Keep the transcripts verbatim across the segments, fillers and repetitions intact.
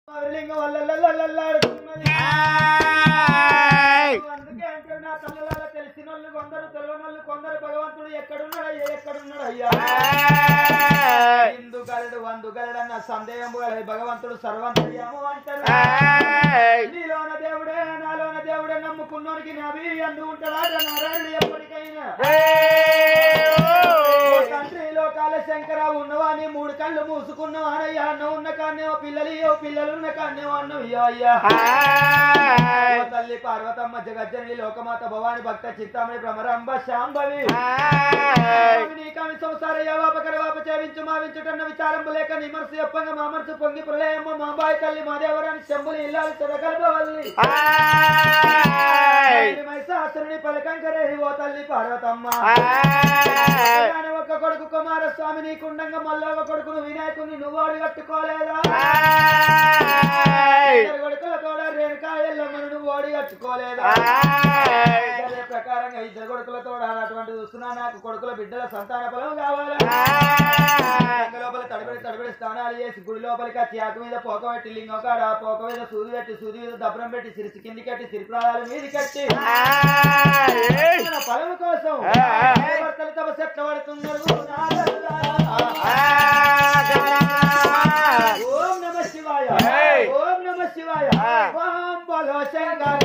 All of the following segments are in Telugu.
లింగం వల్లల్లల్లల్లాడుతున్నది. అందుకే అంటారు నా తల్లుల తెలిసిన వాళ్ళు కొందరు తెలియనోళ్ళు కొందరు భగవంతుడు ఎక్కడున్నాడు అయ్యా ఎక్కడున్నాడు అయ్యా ఇందు గలడు వందు గలడు అన్న సందేహం భగవంతుడు సర్వంతర్యాము అంటారు. నీలోన దేవుడే నాలోన దేవుడే నమ్ముకున్నోనికి నవి అందు ఉంటాడా నారాయణుడు ఎప్పటికైనా తండ్రి లోకాల శంకర ఉన్నవాని మూడు కళ్ళు మూసుకున్నావు అనయ్యా అన్న ఉన్న కాన్నేమో పిల్లలు పిల్లలు ఉన్న కాన్నేమో అన్నయ్యో అయ్యా తల్లి పార్వతమ్మ జగజ్జని లోకమాత భవాని భక్త చింతామణి భ్రమరంబ శాంభవి నీకామి సంసార యావాపకర వాప చేవించు మావించుటన్న విచారంబు లేక నీ మనసు ఎప్పంగా మా మనసు పొంగి ప్రళయమ్మ మా బాయి తల్లి మా దేవరాని శంభులు ఇల్లాలి చెరగలవల్లి మైసాసురుని పలకంకరే ఓ తల్లి పార్వతమ్మ ఒక కొడుకు కుమారస్వామి నీకుండంగా మళ్ళా ఒక కొడుకును వినాయకుని నువ్వు అడి కట్టుకోలేదా ఇద్దరు కొడుకుల కూడా రేణుకా ఎల్లమ్మను నువ్వు ఓడి కట్టుకోలేదా అదే ప్రకారంగా ఇద్దరు కొడుకులతో అటువంటి చూస్తున్నా నాకు కొడుకుల బిడ్డల సంతాన ఫలం కావాలా లోపల తడిబడి తడిబడి స్నానాలు చేసి గుడి లోపలికి వచ్చి ఆకు మీద పోక పెట్టి లింగం కాడ పోక మీద సూది పెట్టి సూది మీద దబ్బరం పెట్టి సిరిసి కింది కట్టి సిరిప్రాదాల మీది కట్టి ఫలం కోసం భర్తలు తమ చెట్ల పడుతున్నారు. ఓం నమ శివాయ ఓం నమ శివాయ ఓం బలో శంకర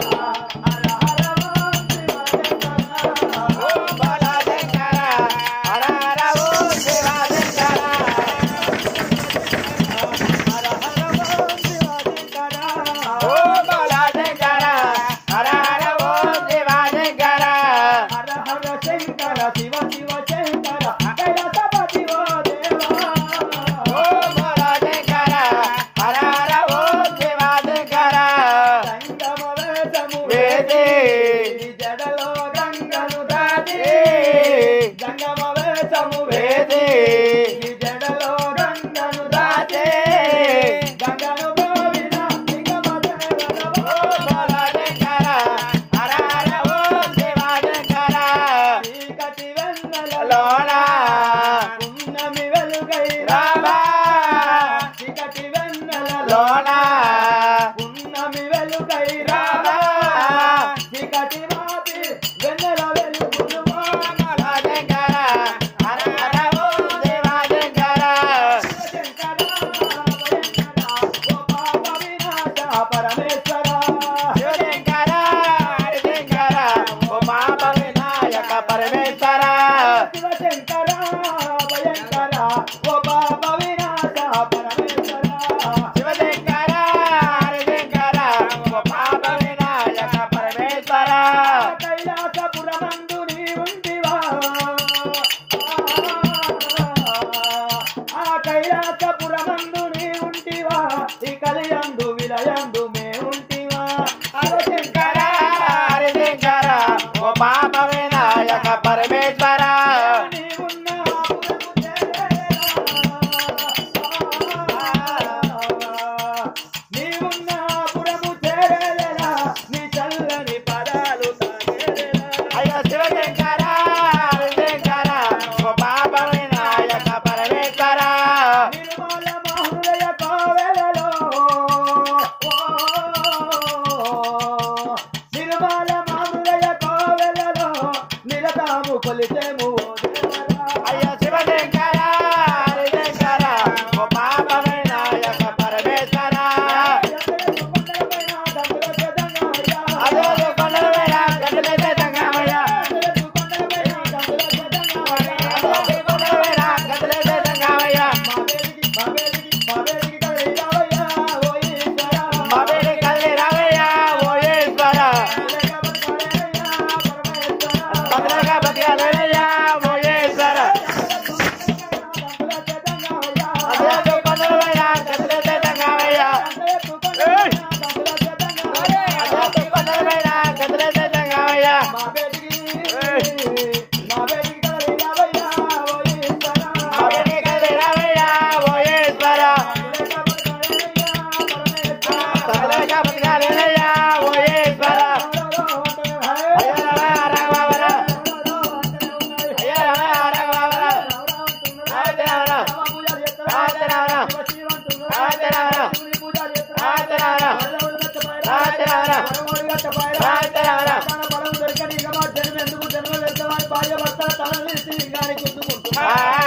బలం దొరికని ఇక మా జన్మ ఎందుకు జన్మ వెళ్తామని భార్య భర్త తలను వేసి ఇంగాని గుర్తుకుంటున్నా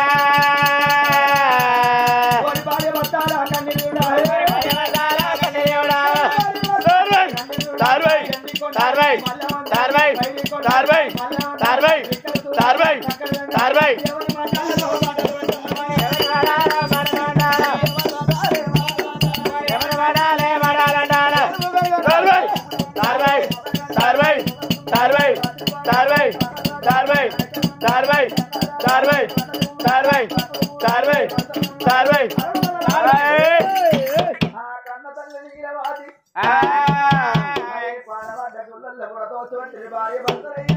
భార్య భర్త కన్నీయుడా భార్య భర్తలైనా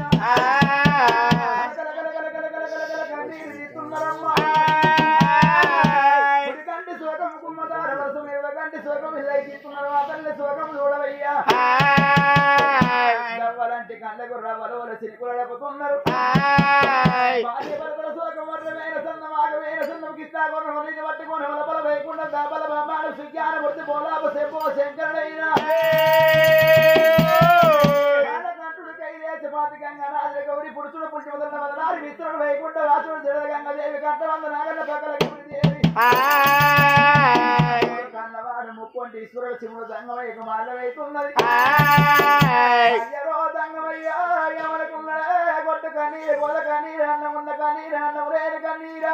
కంటి శోకం కుమ్మదార రసం ఇరవై కంటి శోకం ఇల్లై తీసుకున్నారు ఆ తల్లి శోకం చూడవయ్యా రవ్వలంటి కళ్ళకు రవ్వలు సిరికులకుతున్నారు భార్య భర్తల శోకం వర్రమైన సన్నం ఆగమైన సన్నం కిస్తా కొన హొలిని పట్టుకొని హొలపల వేయకుండా దాబల బ్రహ్మాడు సుజ్ఞాన మూర్తి బోలాప సెప్పో శంకరుడైనా గంగారాజు గౌరి పురుషుడు పుట్టి వదల వదలారి మిత్రుడు వేయకుండా వాసుడు జడ గంగదేవి కంటవంద నాగన్న పక్కల కన్నవాడు ముక్కొంటి ఈశ్వరుడు శివుడు దంగమయ్యకు మాల వేస్తున్నది దంగమయ్యా ఎవరికున్నడే కొట్టు కన్నీరు గోద కన్నీరు అన్నం ఉన్న కన్నీరు అన్నం లేని కన్నీరా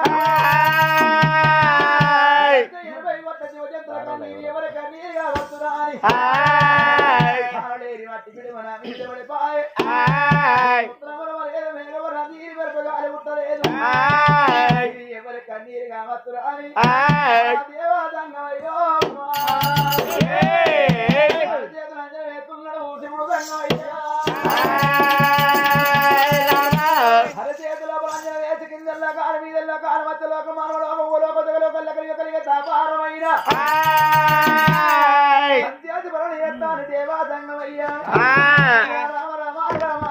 ఎనభై కొట్ట శివచంద్ర కన్నీరు ఎవరి కన్నీరుగా వస్తున్నా అని మట్టి పిడి మన మిడి పాయ ఎవరి కన్నీరు కావత్తురా అని దేవాదంగమయ్యో వేస్తున్నాడు శివుడు దంగమయ్యా హరచేతుల బాంజన వేసి కిందల్లో కాలు మీదల్లో కాలు మధ్యలోక మానవుడు ఓలోక దగ్గలోక కలిగ కలిగ తాపారమైన అంత్యాది పరణ చేస్తాను దేవాదంగమయ్యా రామ రామ రామ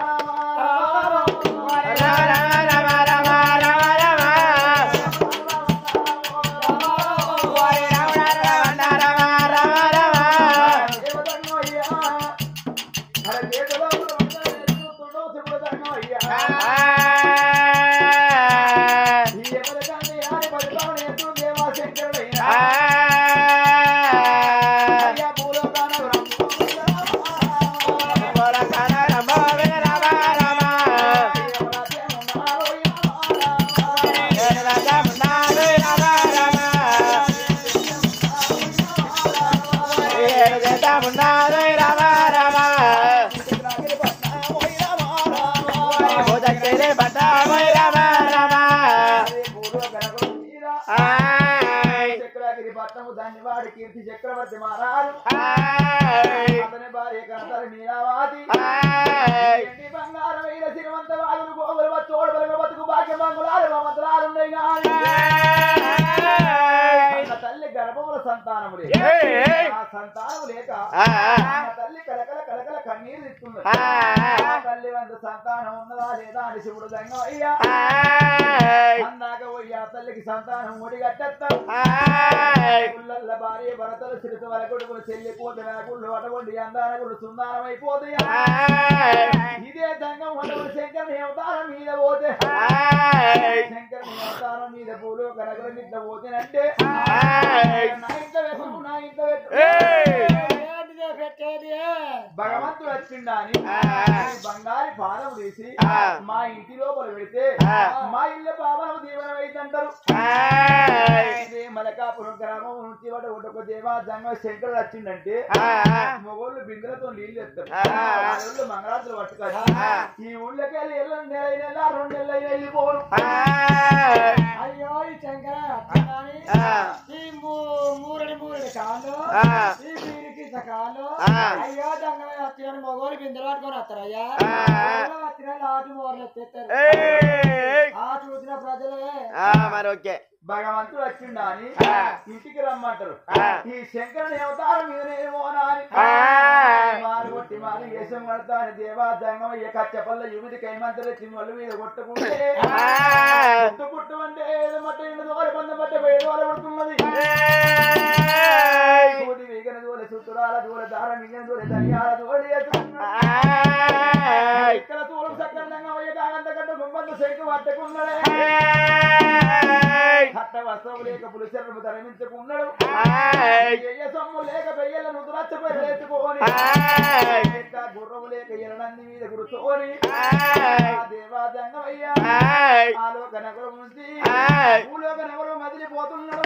ధన్యవాడు కీర్తి చక్రవర్తి మహారాజు అతని భార్య కనతలు నీలావాది బంగారమైన శ్రీమంత వాగులు గోగులు వచ్చోడు బలగ బతుకు భాగ్య మంగులాలు మమతలాలు ఉన్నాయి తల్లి గర్భముల సంతానము లేక ఆ సంతానము లేక తల్లి కలకల కలకల కన్నీరు తిట్టున్నది తల్లి వంద సంతానం ఉన్నదా లేదా అని శివుడు దంగం అయ్యా అందాక పోయి ఆ తల్లికి సంతానం ఒడిగట్టేస్తాం గుళ్ళల్ల భార్య భరతలు చిరుత వల కొడుకులు చెల్లిపోతే గుళ్ళు అటువంటి అందాన గుళ్ళు సుందానం అయిపోతాయి ఇదే దంగం అటువంటి శంకరుని అవతారం మీద పోతే శంకరుని అవతారం మీద పూలు కనకల మీద పోతేనంటే నా ఇంత వెతుకు నా ఇంత భగవంతుడు వచ్చిండా అని బంగారి పాదం తీసి మా ఇంటి లోపల పెడితే మా ఇల్లు పావనం దీవనం అయితంటారు మలకాపురం గ్రామం నుంచి వాడు ఒక దేవా జంగ శంకరుడు వచ్చిండంటే మొగోళ్ళు బిందెలతో నీళ్లు ఎత్తారు మంగళాతులు పట్టుకోవాలి ఈ ఊళ్ళకి వెళ్ళి ఎల్ల నెల నెల రెండు నెలలు వెళ్ళిపోను అయ్యో ఈ శంకర ఈ మూరడి మూరడి కాళ్ళు ఈ వీరికి కాళ్ళు అయ్యో దంగమే వచ్చిన మొగోళ్ళు బిందెలు పట్టుకొని వస్తారు అయ్యా వచ్చిన లాటు మూరలు ఎత్తేస్తారు ఆ చూసిన ప్రజలే మరి ఓకే భగవంతుడు వచ్చిండా అని ఇంటికి రమ్మంటారు ఈ శంకరుని అవతారం మీదనేమో అని మారు కొట్టి మారి వేషం కడతా అని దేవా దంగం ఏ కచ్చపల్ల యువతి కైమంతలు చిమ్మలు మీద కొట్టుకుంటే పుట్టు పుట్టు అంటే ఏదో మట్ట ఇంటి దోల పొంద మట్ట వేరు వాళ్ళ పడుతున్నది వేగన దోల సుతురాల దూర దార మింగన దూర ధనియాల దూర ఇక్కడ తూలం సక్రంగా పోయేదానంత కంటే గుమ్మంత శంకు పట్టుకున్నాడే హట్ట వస్త్రం లేక పులిచెర్రము ధరమించుకున్నాడు ఎయ్య సొమ్ము లేక పెయ్యల నుదురచ్చపోయి లేచుకోని గుర్రము లేక ఎరడంది మీద కూర్చోని దేవా దంగమయ్యా ఆలోక నగరం నుంచి భూలోక నగరం మదిలిపోతున్నాడు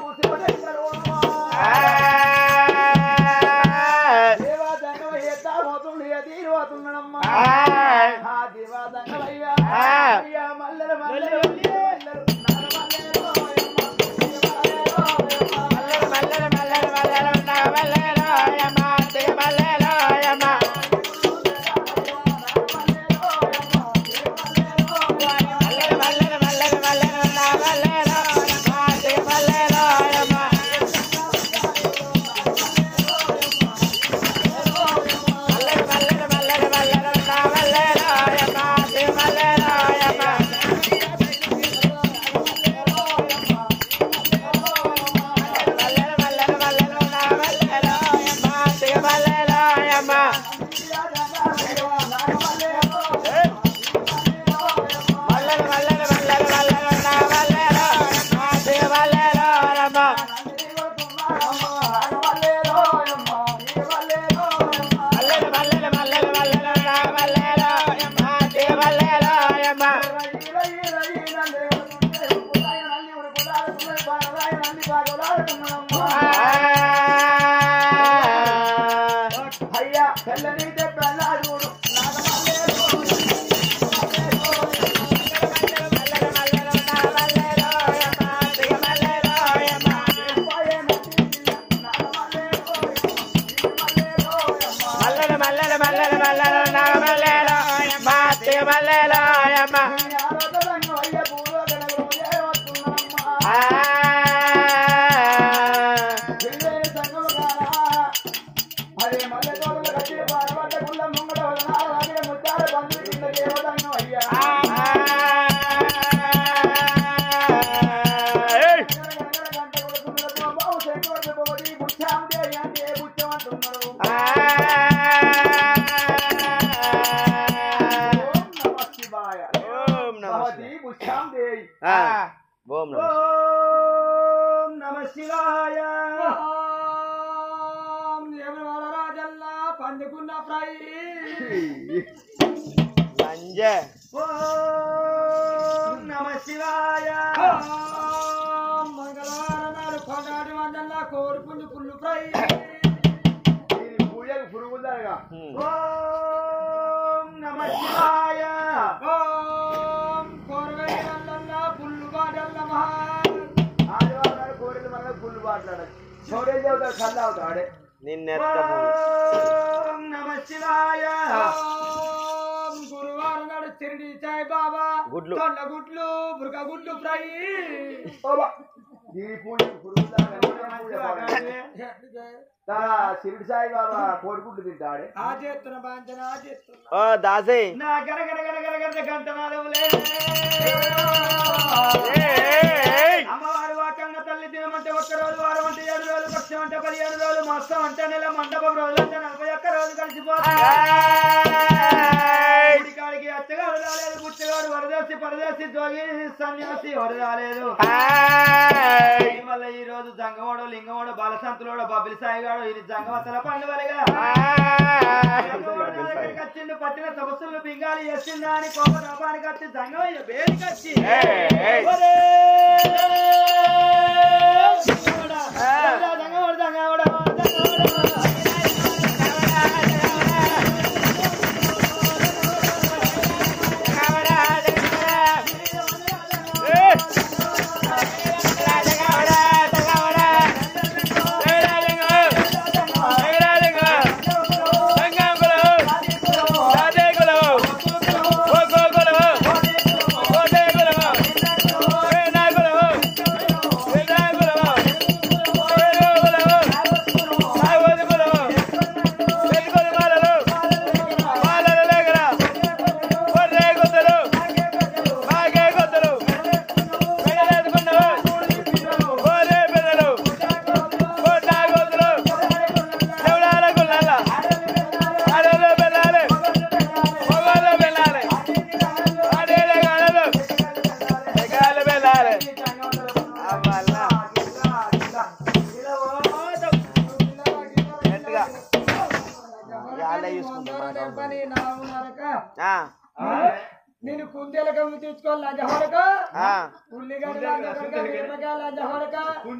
దేవా దంగమయ్య పోతుంది తీరిపోతున్నాడమ్మా ఆ దేవా దంగమయ్యా అయ్యా మల్లెల మల్లెల గుడ్లు గుడ్లు బురక గుడ్లు ఫ్రై షిరిడి సాయి బాబా కోడిగుడ్లు తింటాడే ఆ చేస్తున్న బాంచన ఆ చేస్తున్నా దాసే నా గరగర గరగర గరగర గంట మాలవులే అమ్మవారు వాకంగా తల్లి దినమంటే ఒక్క రోజు వారం అంటే ఏడు రోజులు పక్షం అంటే పదిహేను రోజులు మాసం అంటే నెల మండపం రోజులు అంటే నలభై ఒక్క రోజు కలిసిపోతాయి కాడికి అచ్చగాడు రాలేదు పుచ్చగాడు వరదేసి పరదేసి జోగి సన్యాసి వర రాలేదు వల్ల ఈ రోజు జంగవాడు లింగవాడు బాలసంతులోడు బబ్బిలి సాయిగాడు ఇది జంగవతల పండుగలుగా వచ్చిండు పట్టిన తపస్సులు బింగాలి చేసిందా అని కోపతాపానికి వచ్చి జంగమయ్య బేడికి వచ్చి జంగవాడు జంగవాడు నేను కుందేల కమ్మి తెచ్చుకోవాలి లంజహోరక ఉల్లిగడ్డ లంజహోరక మిరపకాయ లంజహోరక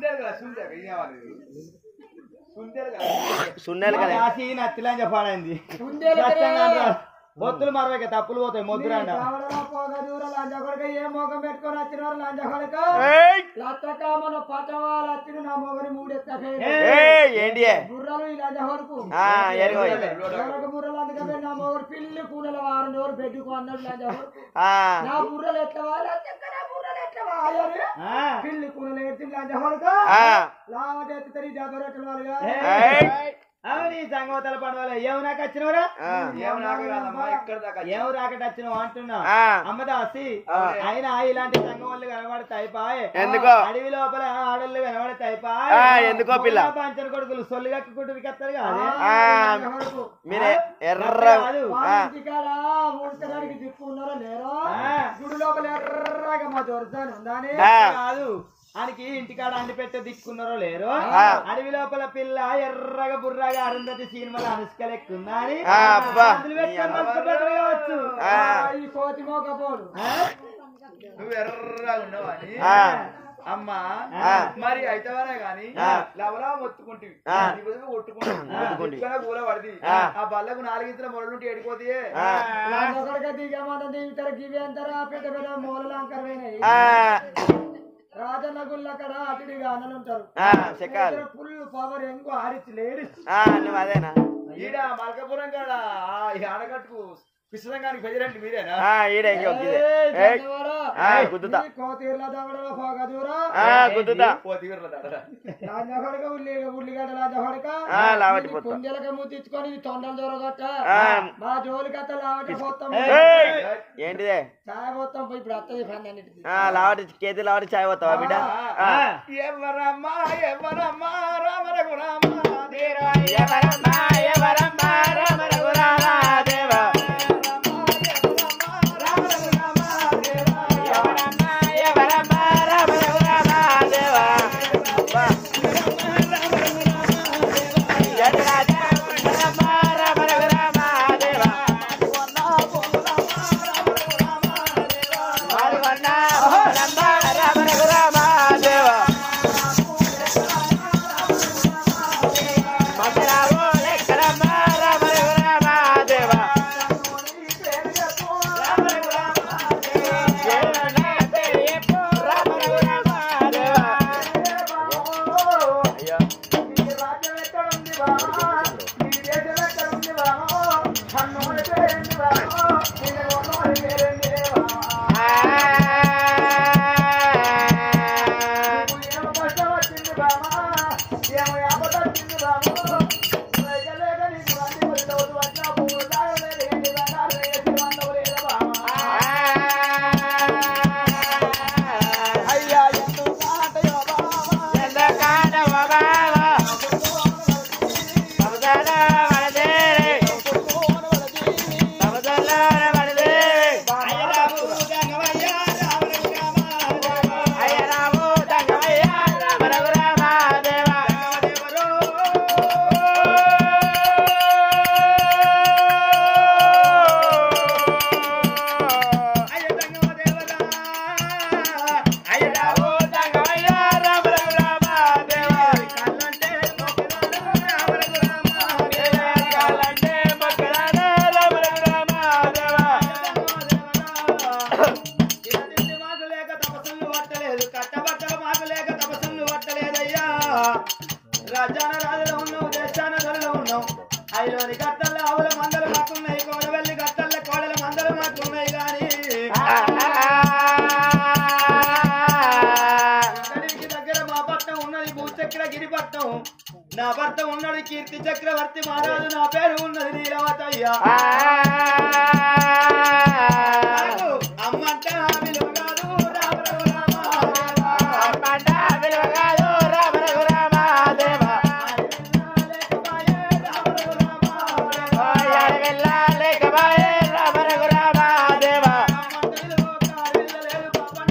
సున్నేలు కదా నత్తి లంజ పాడైంది మొత్తులు మరవక తప్పులు పోతాయి మొద్దురండ ఏ మోగం పెట్టుకొని వచ్చిన వారు లంజహోరక లత్తకామన పటవాల వచ్చిన నా మొగని మూడెత్తే బుర్రలు ఈ లంజహోరకు బుర్రలు అందుకే నా మొగరు పిల్లి కూనల వారం ఎవరు బెడ్డుకు అన్నాడు లంజహోరకు నా బుర్రలు ఎట్లా బుర్రలు ఎట్లా పిల్లి కూనలు ఎత్తి లంజహోరక లావజెత్తి తరి జాబరట్ల వాళ్ళుగా అవునీ సంగవతల పండుగ ఏమి నాకు వచ్చినవరా ఏమి రాకట వచ్చినావు అంటున్నా అమ్మదాసి అయినా ఇలాంటి సంఘం వాళ్ళు కనబడతాయి పాయ్ ఎందుకో అడవి లోపల ఆడళ్ళు కనబడతాయి పాయ్ ఎందుకో పిల్ల పంచని కొడుకులు సొల్లు కట్టుకుంటూ కత్తారు కాదు మీరే ఎర్ర మూడికి దిక్కున్నారో లేరో గుడి లోపల ఎర్రగా మా దొరసాని ఉందని కాదు ఆయనకి ఇంటికాడ అండి పెట్టే దిక్కున్నారో లేరు అడవి లోపల పిల్ల ఎర్రగా బుర్రగా అరుంధతి సినిమాలో అనుష్కలెక్కుందా అని కావచ్చు ఈ కోతి మోకపోడు నువ్వు ఎర్రగా ఉండవు అని అమ్మా మరి అయితేవానే గాని లవలా మొత్తుకుంటే కొట్టుకుంటా కూల పడిది ఆ బల్లకు నాలుగింతల మొదలు ఎడిపోతే దిగుతారు గివి అంటారా పెద్ద పెద్ద మూలలంకరమైనవి రాజన్న గుళ్ళ అక్కడ అటుడిగా అన్నలు ఉంటారు ఫుల్ పవర్ ఎంకో ఆడిచ్చి లేడీస్ అదేనా ఈడ మల్కపురం కాడ ఈ ఆడగట్టుకు పిసరంగానికి పెజరండి మీరేనా ముత్తించుకొని తొండలు దొరగొట్ట మా జోలికత్త లావటి పోతాం ఏంటిదే చాయ్ పోతాం ఇప్పుడు అత్తది ఫ్రెండ్ లావటి కేజీ లావటి చాయ్ పోతావా బిడ్డ ఎవరమ్మా ఎవరమ్మా రామ రఘురామ ఎవరమ్మా ఎవరమ్మా రామ రఘురామ దేవా రాజాన రాజులో ఉన్నావు దేశాన ధరలో ఉన్నావు ఐలోని గట్టల్లో ఆవుల మందలు మాకున్నాయి కోడవెల్లి గట్టల్లో కోడల మందలు మాకున్నాయి కానీ దగ్గర మా పట్నం ఉన్నది భూచక్ర గిరిపట్నం నా భర్త ఉన్నాడు కీర్తి చక్రవర్తి మహారాజు నా పేరు ఉన్నది నీలవతయ్య అమ్మంట విలువ కాదు రామ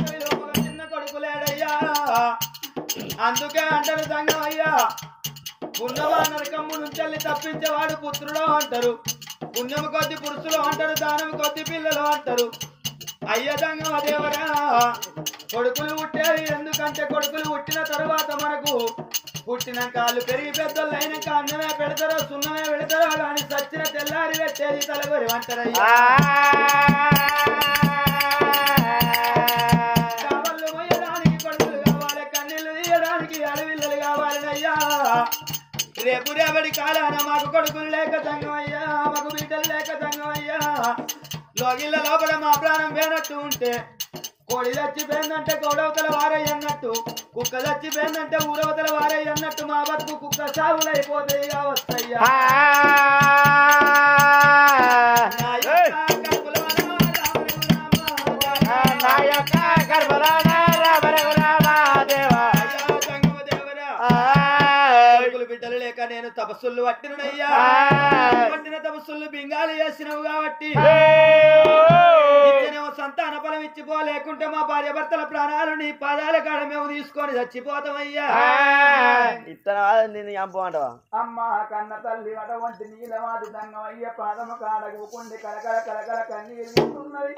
అందుకే అంటారు సంగం అయ్యా పుణ్యమా నరకమ్ము నుంచి తప్పించేవాడు పుత్రుడు అంటారు, పుణ్యము కొద్ది పురుషులు అంటారు, దానము కొద్ది పిల్లలు అంటారు. అయ్య దంగమ దేవరా కొడుకులు పుట్టేది ఎందుకంటే కొడుకులు పుట్టిన తరువాత మనకు పుట్టినాక వాళ్ళు పెరిగి పెద్దలు అయినాక అన్నమే పెడతారో సున్నమే పెడతారో కానీ సచ్చిన తెల్లారి పెట్టేది తలగొరి అంటారయ్యా. కావళ్ళు మొయ్యడానికి కొడుకులు కావాలి, కన్నీళ్లు తీయడానికి అడవిల్లలు కావాలనయ్యా. రేపు రేపటి కాలాన మాకు కొడుకులు లేక సంగమయ్యా, మాకు బిడ్డలు లేక సంగమయ్యా. లోగిళ్ళ లోపల మా ప్రాణం పోయినట్టు ఉంటే కోడి చచ్చిపోయిందంటే గౌడవతల వారయ్య అన్నట్టు, కుక్క చచ్చిపోయిందంటే ఊరవతల వారయ్య అన్నట్టు మా బతుకు కుక్క సాగులైపోతాయి కావచ్చయ్యా. బిడ్డలు లేక నేను తపస్సులు పట్టినయ్యా, పట్టిన తపస్సులు బింగాలు చేసినవు కాబట్టి సంతాన ఫలం ఇచ్చిపో, లేకుంటే మా భార్య భర్తల ప్రాణాలు నీ పాదాల కాడ మేము తీసుకొని చచ్చిపోతామయ్యా. నేను చంపమంటావా? అమ్మ కన్న తల్లి అటువంటి నీలవాది దంగమయ్య పాదమ కాడకుండి కలకల కలకల కన్నీరు తీస్తున్నది.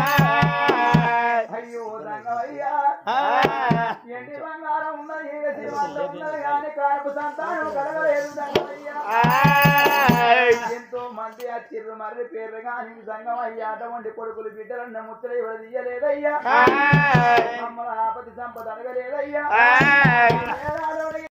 అయ్యో దంగమయ్యా ఎండి బంగారం ఉన్నది ఉన్నది కానీ కానుక సంతానం కలగలేదు దంగమయ్యా. ఎంతో మంది అచ్చిర్రు మర్రి పేర్లు కానీ దంగమయ్యా అటువంటి కొడుకులు బిడ్డలన్న ముచ్చట ఎవరు తీయలేదయ్యా. అమ్మ ఆపతి సంపద అడగలేదయ్యా.